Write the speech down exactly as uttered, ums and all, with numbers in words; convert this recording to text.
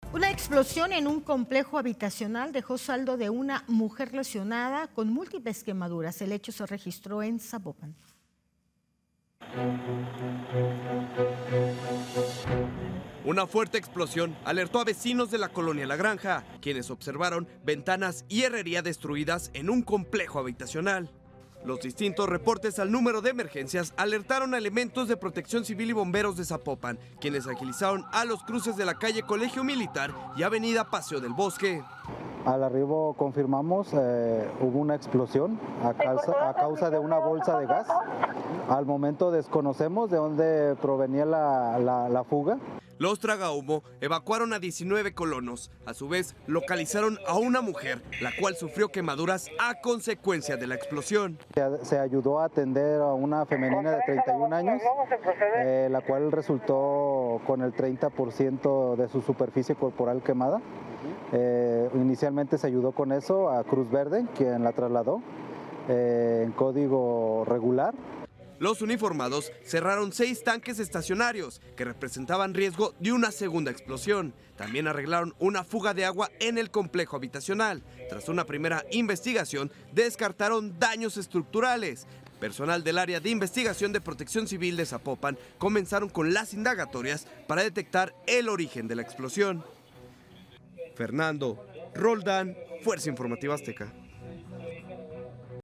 Una explosión en un complejo habitacional dejó saldo de una mujer lesionada con múltiples quemaduras. El hecho se registró en Zapopan. Una fuerte explosión alertó a vecinos de la colonia La Granja, quienes observaron ventanas y herrería destruidas en un complejo habitacional. Los distintos reportes al número de emergencias alertaron a elementos de Protección Civil y bomberos de Zapopan, quienes agilizaron a los cruces de la calle Colegio Militar y avenida Paseo del Bosque. Al arribo confirmamos eh, hubo una explosión a causa, a causa de una bolsa de gas. Al momento desconocemos de dónde provenía la, la, la fuga. Los tragahumo evacuaron a diecinueve colonos. A su vez, localizaron a una mujer, la cual sufrió quemaduras a consecuencia de la explosión. Se, se ayudó a atender a una femenina de treinta y un años, eh, la cual resultó con el treinta por ciento de su superficie corporal quemada. Eh, inicialmente se ayudó con eso a Cruz Verde, quien la trasladó eh, en código regular. Los uniformados cerraron seis tanques estacionarios que representaban riesgo de una segunda explosión. También arreglaron una fuga de agua en el complejo habitacional. Tras una primera investigación, descartaron daños estructurales. Personal del área de investigación de Protección Civil de Zapopan comenzaron con las indagatorias para detectar el origen de la explosión. Fernando Roldán, Fuerza Informativa Azteca.